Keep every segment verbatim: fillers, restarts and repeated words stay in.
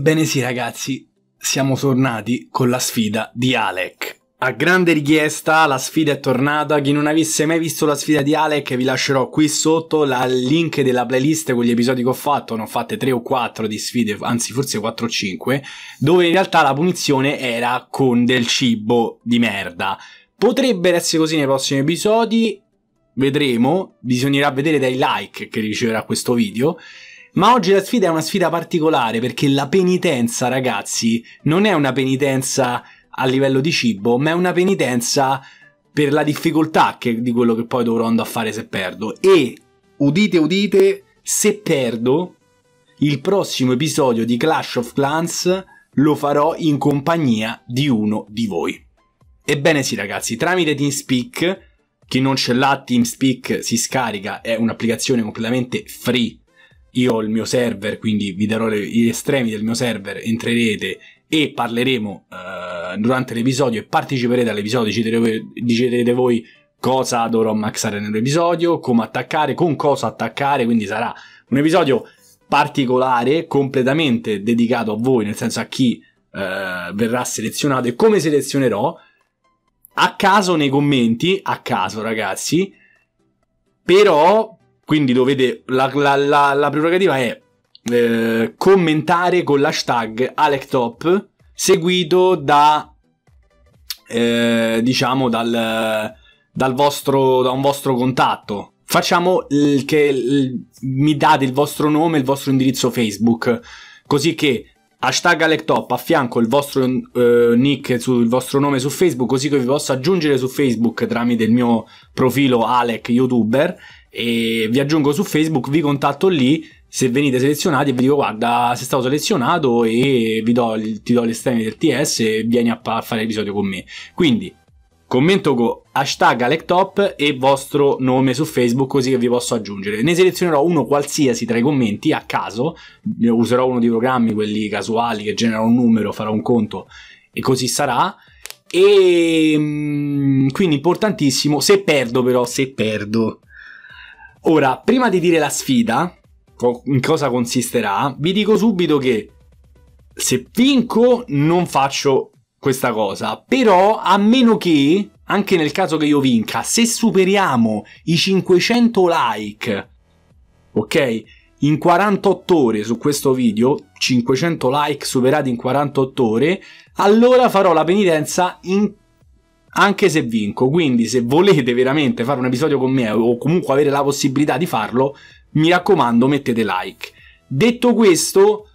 Ebbene sì ragazzi, siamo tornati con la sfida di Alec. A grande richiesta la sfida è tornata. Chi non avesse mai visto la sfida di Alec vi lascerò qui sotto il link della playlist con gli episodi che ho fatto. Ne ho fatte tre o quattro di sfide, anzi forse quattro o cinque, dove in realtà la punizione era con del cibo di merda. Potrebbe essere così nei prossimi episodi, vedremo, bisognerà vedere dai like che riceverà questo video. Ma oggi la sfida è una sfida particolare perché la penitenza, ragazzi, non è una penitenza a livello di cibo, ma è una penitenza per la difficoltà che, di quello che poi dovrò andare a fare se perdo. E, udite udite, se perdo, il prossimo episodio di Clash of Clans lo farò in compagnia di uno di voi. Ebbene sì ragazzi, tramite TeamSpeak, chi non ce l'ha TeamSpeak si scarica, è un'applicazione completamente free. Io ho il mio server, quindi vi darò le, gli estremi del mio server, entrerete e parleremo uh, durante l'episodio e parteciperete all'episodio, deciderete, deciderete voi cosa dovrò maxare nell'episodio, come attaccare, con cosa attaccare, quindi sarà un episodio particolare, completamente dedicato a voi, nel senso a chi uh, verrà selezionato e come selezionerò, a caso nei commenti, a caso ragazzi, però... Quindi dovete, la, la, la, la prerogativa è eh, commentare con l'hashtag AlecTop seguito da, eh, diciamo, dal, dal vostro, da un vostro contatto. Facciamo il, che il, mi date il vostro nome e il vostro indirizzo Facebook, così che hashtag AlecTop a fianco il vostro eh, nick, sul vostro nome su Facebook, così che vi posso aggiungere su Facebook tramite il mio profilo Alec YouTuber. E vi aggiungo su Facebook, vi contatto lì se venite selezionati e vi dico guarda sei stato selezionato e vi do, ti do gli estremi del T S e vieni a fare l'episodio con me. Quindi commento con hashtag AlecTop e vostro nome su Facebook così che vi posso aggiungere. Ne selezionerò uno qualsiasi tra i commenti a caso, userò uno dei programmi, quelli casuali che generano un numero, farò un conto e così sarà. E quindi importantissimo, se perdo però, se perdo... Ora, prima di dire la sfida, in cosa consisterà, vi dico subito che se vinco non faccio questa cosa, però a meno che, anche nel caso che io vinca, se superiamo i cinquecento like, ok, in quarantotto ore su questo video, cinquecento like superati in quarantotto ore, allora farò la penitenza in anche se vinco. Quindi se volete veramente fare un episodio con me o comunque avere la possibilità di farlo, mi raccomando mettete like. Detto questo,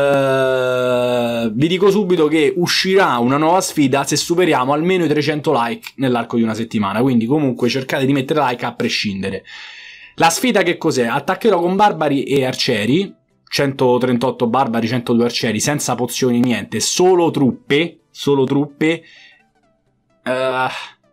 eh, vi dico subito che uscirà una nuova sfida se superiamo almeno i trecento like nell'arco di una settimana, quindi comunque cercate di mettere like a prescindere. La sfida che cos'è? Attaccherò con barbari e arcieri, centotrentotto barbari, centodue arcieri, senza pozioni niente, solo truppe, solo truppe, Uh,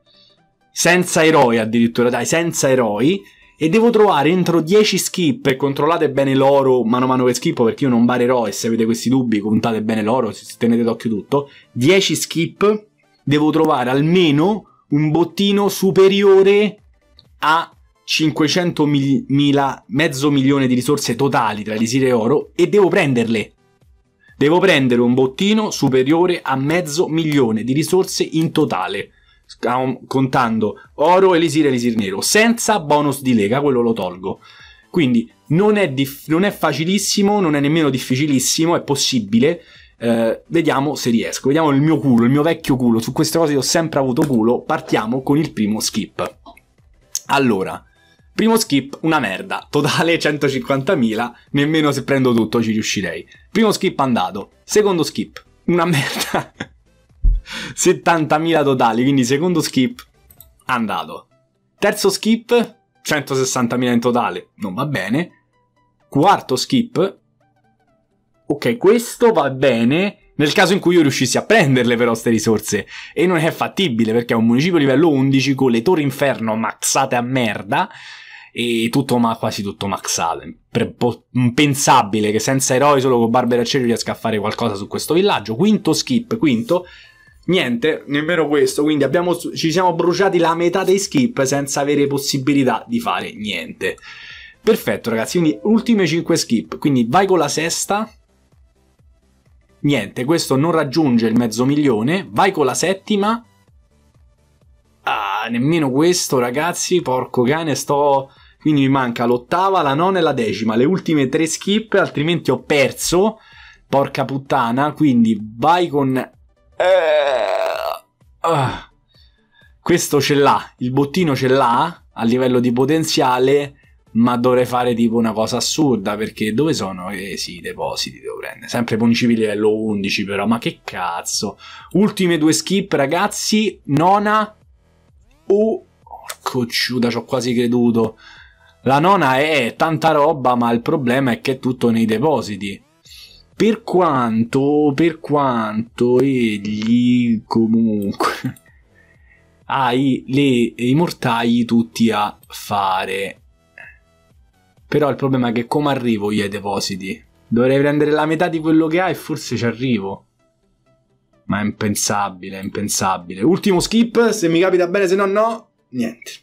senza eroi addirittura, dai, senza eroi, e devo trovare entro dieci skip, e controllate bene l'oro mano a mano che skippo perché io non barerò, e se avete questi dubbi contate bene l'oro, se tenete d'occhio tutto. Dieci skip, devo trovare almeno un bottino superiore a cinquecentomila, mezzo milione di risorse totali tra elisir e oro, e devo prenderle. Devo prendere un bottino superiore a mezzo milione di risorse in totale, contando oro, elisir e elisir nero, senza bonus di lega, quello lo tolgo. Quindi non è, non è facilissimo, non è nemmeno difficilissimo, è possibile. Eh, vediamo se riesco, vediamo il mio culo, il mio vecchio culo, su queste cose io ho sempre avuto culo. Partiamo con il primo skip. Allora... Primo skip, una merda, totale centocinquantamila, nemmeno se prendo tutto ci riuscirei. Primo skip andato, secondo skip, una merda, settantamila totali, quindi secondo skip andato. Terzo skip, centosessantamila in totale, non va bene. Quarto skip, ok, questo va bene nel caso in cui io riuscissi a prenderle però ste risorse, e non è fattibile perché è un municipio livello undici con le torri inferno maxate a merda e tutto, ma quasi tutto maxate. Impensabile che senza eroi, solo con barbari aceri riesca a fare qualcosa su questo villaggio. Quinto skip, quinto, niente, nemmeno questo, quindi abbiamo, ci siamo bruciati la metà dei skip senza avere possibilità di fare niente. Perfetto ragazzi, quindi ultime cinque skip, quindi vai con la sesta. niente, questo non raggiunge il mezzo milione. Vai con la settima. Ah, nemmeno questo, ragazzi, porco cane, sto... Quindi mi manca l'ottava, la nona e la decima, le ultime tre skip, altrimenti ho perso. Porca puttana, quindi vai con... Uh, uh. Questo ce l'ha, il bottino ce l'ha a livello di potenziale, ma dovrei fare tipo una cosa assurda, perché dove sono? Eh sì, i depositi devo prendere, sempre municipi livello undici però, ma che cazzo. Ultime due skip, ragazzi, nona... Oh, porco ciuda, ci ho quasi creduto. La nona è tanta roba, ma il problema è che è tutto nei depositi. Per quanto, per quanto egli comunque ha i, le, i mortai tutti a fare. Però il problema è che come arrivo io ai depositi? Dovrei prendere la metà di quello che ha e forse ci arrivo. Ma è impensabile, è impensabile. Ultimo skip, se mi capita bene, se no no, niente.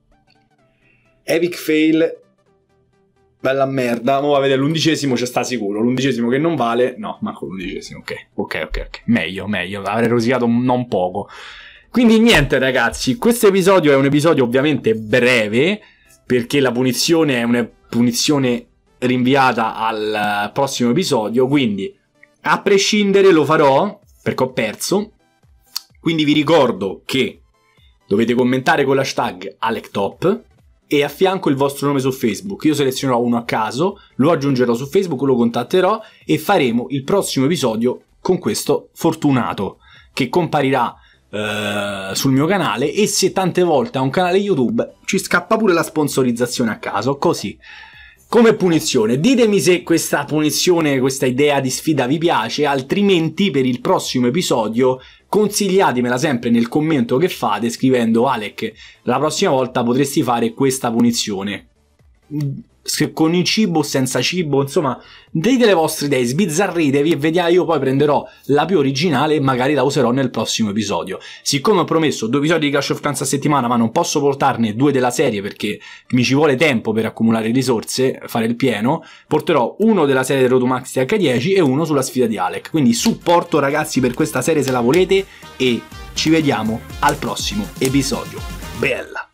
Epic fail. Bella merda. Mo' va a vedere l'undicesimo, c'è sta sicuro. L'undicesimo che non vale. No, manco l'undicesimo. Ok, ok, ok, ok. Meglio, meglio. Avrei rosicato non poco. Quindi niente, ragazzi. Questo episodio è un episodio ovviamente breve, perché la punizione è una punizione rinviata al prossimo episodio. Quindi, a prescindere, lo farò, perché ho perso. Quindi vi ricordo che dovete commentare con l'hashtag AlecTop e a fianco il vostro nome su Facebook. Io selezionerò uno a caso, lo aggiungerò su Facebook, lo contatterò e faremo il prossimo episodio con questo fortunato che comparirà eh, sul mio canale, e se tante volte ha un canale YouTube ci scappa pure la sponsorizzazione a caso, così come punizione. Ditemi se questa punizione, questa idea di sfida vi piace, altrimenti per il prossimo episodio consigliatemela sempre nel commento che fate scrivendo: Alec, la prossima volta potresti fare questa punizione con il cibo o senza cibo, insomma dite le vostre idee, sbizzarritevi e vediamo. Io poi prenderò la più originale e magari la userò nel prossimo episodio. Siccome ho promesso due episodi di Clash of Clans a settimana, ma non posso portarne due della serie perché mi ci vuole tempo per accumulare risorse, fare il pieno, porterò uno della serie Road to Max T H dieci e uno sulla sfida di Alec. Quindi supporto, ragazzi, per questa serie se la volete, e ci vediamo al prossimo episodio. Bella!